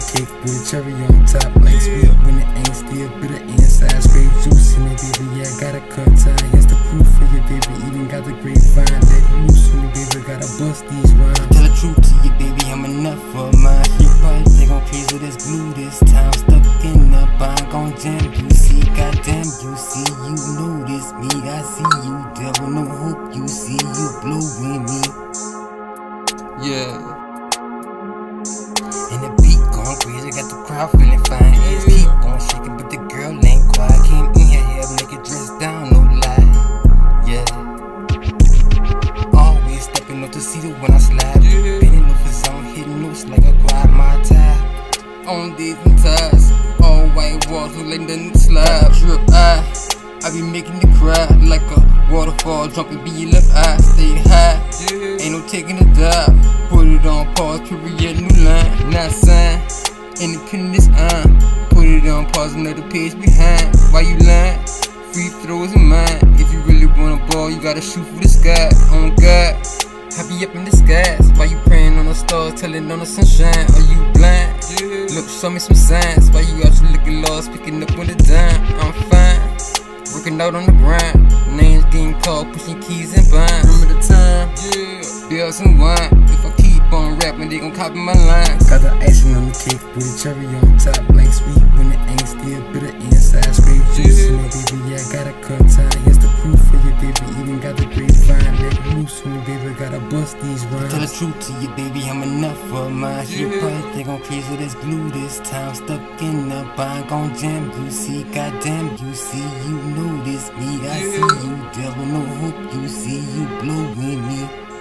the cake with a cherry on top. Like sweet when it ain't still bitter inside. Straight juice in it, baby. Yeah, I got a cut tie. Here's the proof for you, baby. Even got the grapevine. Let loose on me, baby. Gotta bust these rhymes. Tell the truth to you, baby. I'm enough for mine. You probably think I'm crazy, that's blue this time. Stuck in the bind, gon' jam. You see, goddamn, you see, you notice me. I see you, devil, no hope. You see, you blowing me. Yeah. And the beat going crazy, got the crowd feeling fine. Ears keep on shaking, but the girl ain't quiet. Came in here, hair make it dress down, no lie. Yeah. Always stepping up to see the when I slide. Bending over zone, hitting notes like a quad my tie. On these ties, all white walls look like nothing to slide. Drip I be making you cry like a waterfall, jumping be your left eye. Stay high, ain't no taking a dive. Put it on pause, period, new line. Not sign, independence put it on pause, another page behind. Why you lying? Free throws in mine. If you really want a ball, you gotta shoot for the sky. On God, happy up in the skies. Why you praying on the stars, telling on the sunshine? Are you blind? Look, show me some signs. Why you out here looking lost, picking up on the dime? I'm fine, working out on the grind. Names getting called, pushing keys and binds. Remember the time? Bills and wine. If I keep on rapping, they gon' copy my lines. Got the icing on the cake with a cherry on top. Like sweet when it ain't still bitter inside. Straight juice in it, baby. Yeah, I got a cut tie. Here's the proof for you, baby. Even got the grapevine. Let loose on me, baby. Gotta bust these rhymes. Tell the truth to you, baby. I'm enough for mine. You probably think I'm crazy, that's blue this time. Stuck in the bind, gon' jam. You see, goddamn, you see, you notice me. I see you, devil, no hope. You see, you blowing me.